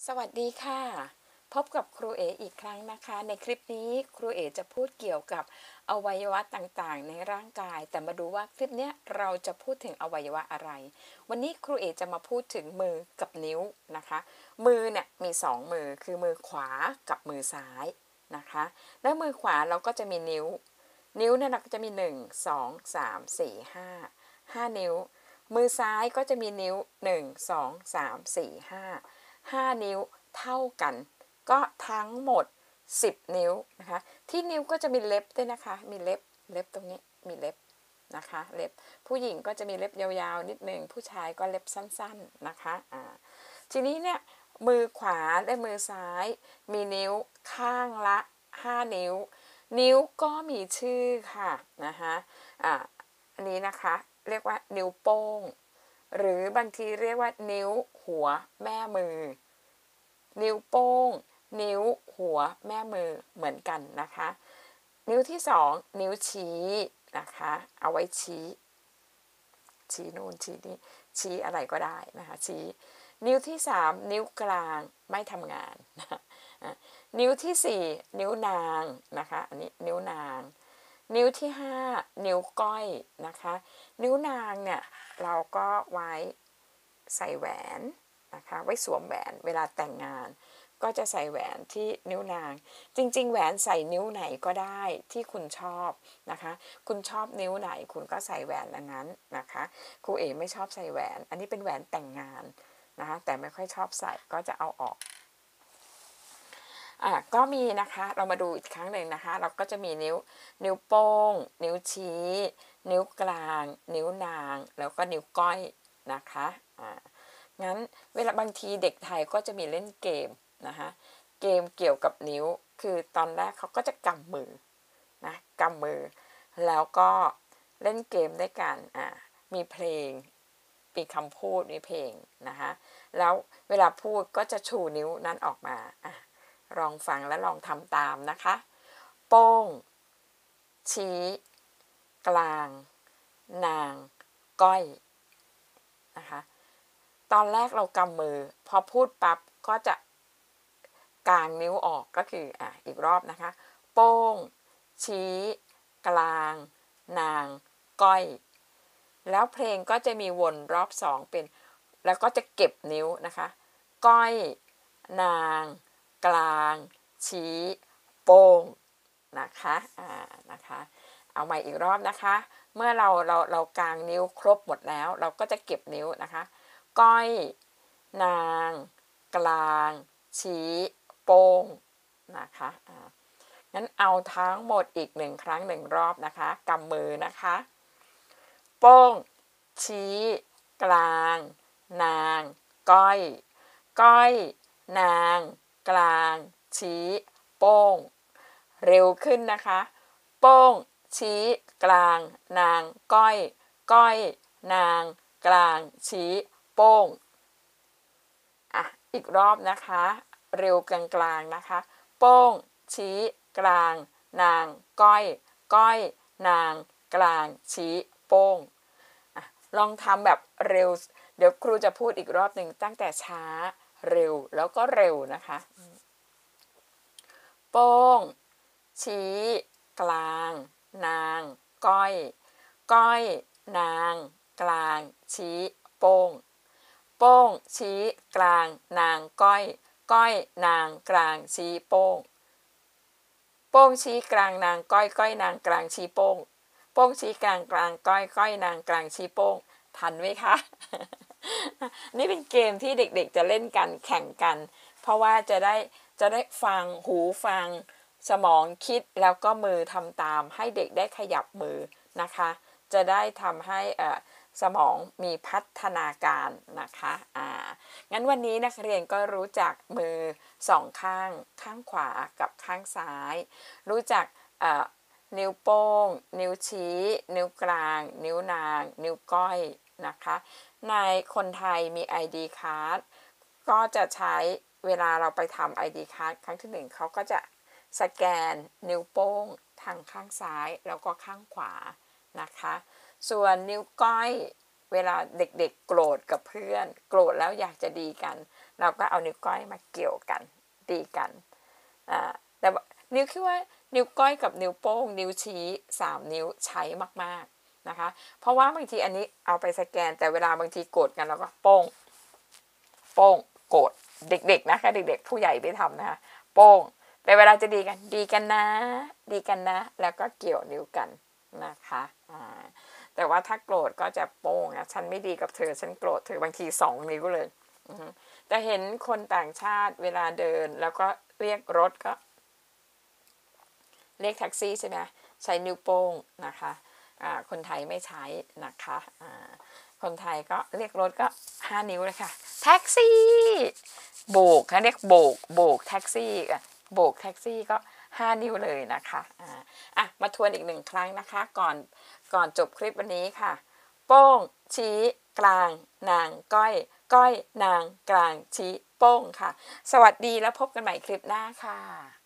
สวัสดีค่ะพบกับครูเออีกครั้งนะคะในคลิปนี้ครูเอจะพูดเกี่ยวกับอวัยวะต่างๆในร่างกายแต่มาดูว่าคลิปนี้เราจะพูดถึงอวัยวะอะไรวันนี้ครูเอจะมาพูดถึงมือกับนิ้วนะคะมือเนี่ยมี2มือคือมือขวากับมือซ้ายนะคะแล้วมือขวาเราก็จะมีนิ้วเนี่ยเราก็จะมี1 2 3 4 5นิ้วมือซ้ายก็จะมีนิ้ว1 2 3 4 5นิ้วเท่ากันก็ทั้งหมด10นิ้วนะคะที่นิ้วก็จะมีเล็บด้วยนะคะมีเล็บตรงนี้มีเล็บนะคะเล็บผู้หญิงก็จะมีเล็บยาวๆนิดนึงผู้ชายก็เล็บสั้นๆนะคะทีนี้เนี่ยมือขวาและมือซ้ายมีนิ้วข้างละ5นิ้วก็มีชื่อค่ะนะคะอันนี้นะคะเรียกว่านิ้วโป้งหรือบางทีเรียกว่านิ้วหัวแม่มือนิ้วโป้งนิ้วหัวแม่มือเหมือนกันนะคะนิ้วที่2นิ้วชี้นะคะเอาไว้ชี้นู่นชี้นี่ชี้อะไรก็ได้นะคะชี้นิ้วที่3นิ้วกลางไม่ทำงานนิ้วที่4นิ้วนางนะคะอันนี้นิ้วนางนิ้วที่5นิ้วก้อยนะคะนิ้วนางเนี่ยเราก็ไว้ใส่แหวนนะคะไว้สวมแหวนเวลาแต่งงานก็จะใส่แหวนที่นิ้วนางจริงๆแหวนใส่นิ้วไหนก็ได้ที่คุณชอบนะคะคุณชอบนิ้วไหนคุณก็ใส่แหวนอันนั้นนะคะครูเอ๋ไม่ชอบใส่แหวนอันนี้เป็นแหวนแต่งงานนะคะแต่ไม่ค่อยชอบใส่ก็จะเอาออกก็มีนะคะเรามาดูอีกครั้งหนึ่งนะคะเราก็จะมีนิ้วโป้งนิ้วชี้นิ้วกลางนิ้วนางแล้วก็นิ้วก้อยนะคะงั้นเวลาบางทีเด็กไทยก็จะมีเล่นเกมนะคะเกมเกี่ยวกับนิ้วคือตอนแรกเขาก็จะกำมือนะกำมือแล้วก็เล่นเกมด้วยกันมีเพลงมีคำพูดมีเพลงนะคะแล้วเวลาพูดก็จะชูนิ้วนั้นออกมาลองฟังและลองทำตามนะคะโป้งชี้กลางนางก้อยนะคะตอนแรกเรากำมือพอพูดปั๊บก็จะกางนิ้วออกก็คืออีกรอบนะคะโป้งชี้กลางนางก้อยแล้วเพลงก็จะมีวนรอบ2เป็นแล้วก็จะเก็บนิ้วนะคะก้อยนางกลางชี้โป้งนะคะนะคะเอาใหม่อีกรอบนะคะเมื่อเรากางนิ้วครบหมดแล้วเราก็จะเก็บนิ้วนะคะก้อยนางกลางชี้โป้งนะคะงั้นเอาทั้งหมดอีก1ครั้ง1รอบนะคะกำมือนะคะโป้งชี้กลางนางก้อยนางกลางชี้โป้งเร็วขึ้นนะคะโป้งชี้กลางนางก้อยนางกลางชี้โป้งอีกรอบนะคะเร็วกลางๆนะคะโป้งชี้กลางนางก้อยนางกลางชี้โป้งลองทำแบบเร็วเดี๋ยวครูจะพูดอีกรอบหนึ่งตั้งแต่ช้าเร็วแล้วก็เร็วนะคะโป้งชี้กลางนางก้อยนางกลางชี้โป้งชี้กลางนางก้อยนางกลางชี้โป้งชี้กลางนางก้อยนางกลางชี้โป้งชี้กลางก้อยนางกลางชี้โป้งทันไหมคะ นี่เป็นเกมที่เด็กๆจะเล่นกันแข่งกันเพราะว่าจะได้ฟังหูฟังสมองคิดแล้วก็มือทำตามให้เด็กได้ขยับมือนะคะจะได้ทำให้สมองมีพัฒนาการนะคะงั้นวันนี้นักเรียนก็รู้จักมือ2ข้างขวากับข้างซ้ายรู้จักนิ้วโป้งนิ้วชี้นิ้วกลางนิ้วนางนิ้วก้อยนะคะในคนไทยมี ID card ก็จะใช้เวลาเราไปทำ ID card ครั้งที่1เขาก็จะสแกนนิ้วโป้งทางข้างซ้ายแล้วก็ข้างขวานะคะส่วนนิ้วก้อยเวลาเด็กๆโกรธกับเพื่อนโกรธแล้วอยากจะดีกันเราก็เอานิ้วก้อยมาเกี่ยวกันดีกันแต่นิ้วคิดว่านิ้วก้อยกับนิ้วโป้งนิ้วชี้3นิ้วใช้มากๆนะคะเพราะว่าบางทีอันนี้เอาไปสแกนแต่เวลาบางทีโกรธกันเราก็โป้งโป้งโกรธเด็กๆนะคะเด็กๆผู้ใหญ่ไม่ทำนะคะโป้งแต่เวลาจะดีกันดีกันนะดีกันนะแล้วก็เกี่ยวนิ้วกันนะคะแต่ว่าถ้าโกรธก็จะโป้งฉันไม่ดีกับเธอฉันโกรธเธอบางที2นิ้วเลยแต่เห็นคนต่างชาติเวลาเดินแล้วก็เรียกรถก็เรียกแท็กซี่ใช่ไหมใช้นิ้วโป้งนะคะคนไทยไม่ใช้นะคะคนไทยก็เรียกรถก็5นิ้วเลยค่ะแท็กซี่โบกเขาเรียกโบกแท็กซี่โบกแท็กซี่ก็5นิ้วเลยนะคะมาทวนอีก1ครั้งนะคะก่อนจบคลิปวันนี้ค่ะโป้งชี้กลางนางก้อยก้อยนางกลางชี้โป้งค่ะสวัสดีแล้วพบกันใหม่คลิปหน้าค่ะ